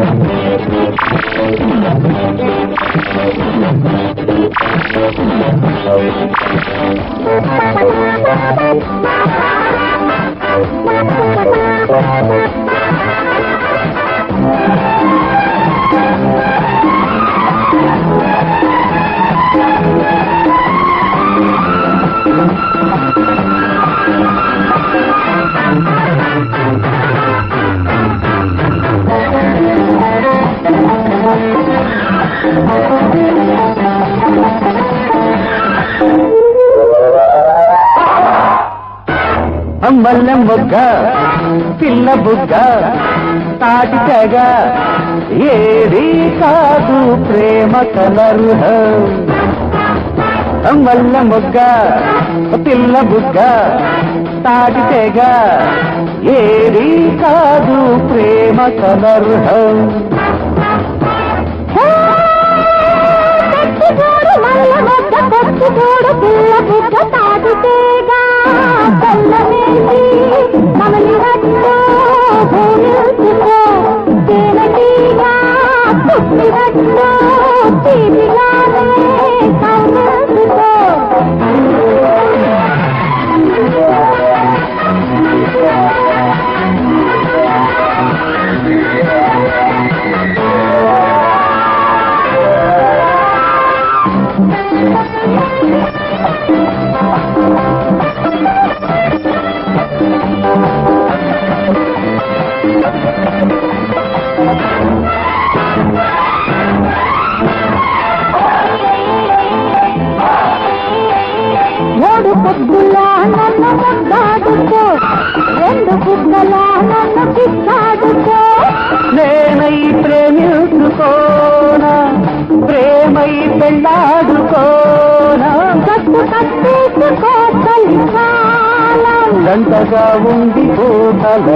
అమ్మల్ల మొగ్గ పిల్ల బుగ్గ తాటి తెగ ఏది కాదు ప్రేమ కలరు అమ్మల్ల మొగ్గ పిల్ల బుగ్గ తాటి తెగ ఏది కాదు ప్రేమ కలరు పిల్ల బుగ్గ తాటి తెగ కమలి రట్టు భూమికో తేనెటీగా పుట్టి రట్టు తీపిగానే కౌనుకో మూడు పొద్దులా నన్ను ముద్దాడుకో రెండు బుగ్గలా నన్ను కిచ్చాడుకో నేనై ప్రేమించుకోనా ప్రేమై పెళ్ళాడుకోనా కట్టు కట్టేసుకో తల్లికాలం గంటగా ఉండిపోతల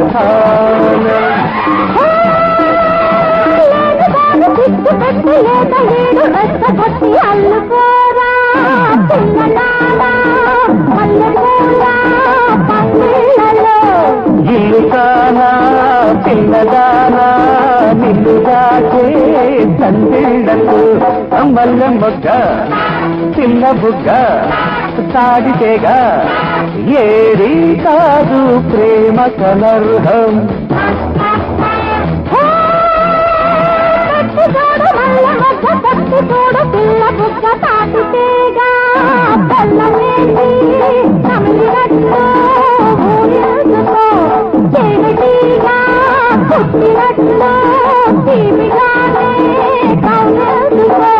చిట్టు కట్టి లేత లేడు రక్త కట్టి అల్లుకోరా పిల్లలారా మల్లెపూల పల్లెలలో ఇల్లు కానా పిల్లదానా నిన్ను దాచే సందిళ్ళకు అమ్మల్ల మొగ్గ పిల్ల బుగ్గ తాడితేగా ఏది కాదు ప్రేమ కలర్హం కట్టి చూడు పిల్ల బుగ్గ తాటితేగా పల్లవేసి కమిలినట్టు ఊరేసుకో తేనెటీగా పుట్టినట్టు తీపిగానే కౌనుకో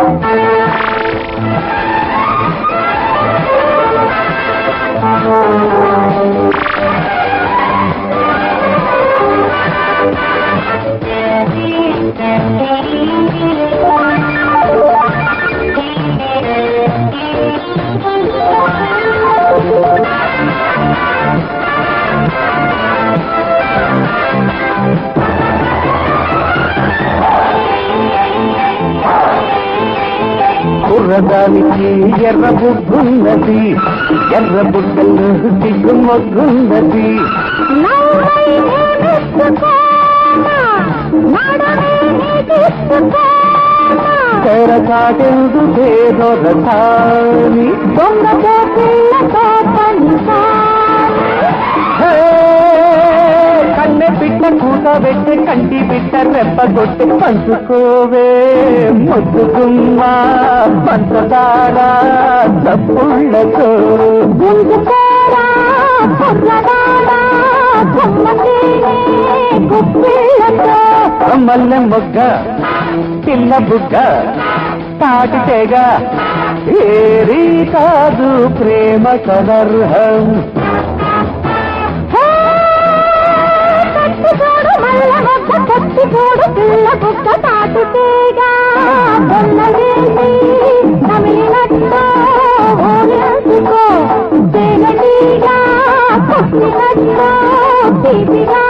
కుర్రదానికి ఎర్ర బుగ్గున్నది ఎర్ర బుగ్గలు దిగ్గు మొగ్గున్నది తెరచాటెందు పేదో రథాని దొంగతో పిల్లతో కన్నె పిట్ట కూతబెట్టి కంటి పిట్ట రెప్పగొట్టి పంచుకోవే ముద్దుకుమ్మా పంచదార తప్పుళ్ళతో గుంజుకోరా కుర్రదాడా గుప్పిళ్ళతో మల్లె మొగ్గ పిల్ల బుగ్గ తాటితేగా ఏరీ కాదు ప్రేమ కలర్హం కట్టి చూడు పిల్ల బుగ్గ తాటితేగా బొల్లవేసి కమిలినట్టు ఊరేసుకో తేనెటీగా పుట్టినట్టు తీపిగా